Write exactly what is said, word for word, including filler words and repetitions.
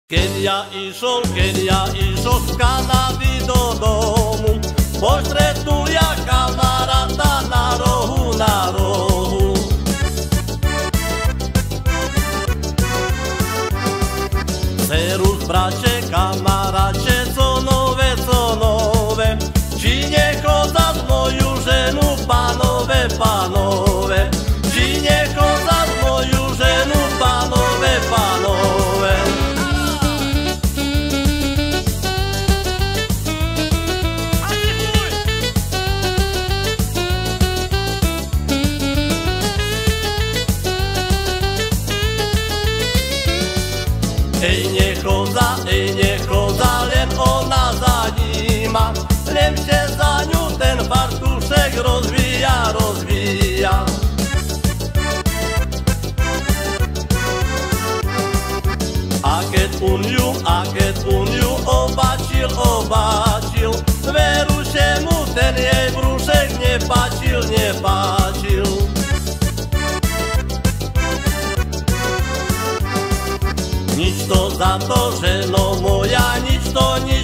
Keď ja išol, keď ja išol z Kanady do domu, postretnul ja kamaráta na rohu, na rohu. Serus, brače, kamaráče, co nové, co nové, či necho zas moju ženu, pánové, pánové, či necho zas moju ženu, pánové, pánové. Ej, nechoza, ej, nechoza, len ona za nima, len się za ňu ten fartuszek rozvíja, rozvíja. A keď on ju, a keď on ju obačil, obačil, veru się mu ten jej brúšek nepáčil, nepáčil. Nič to za to, ženo moja, nič to, nič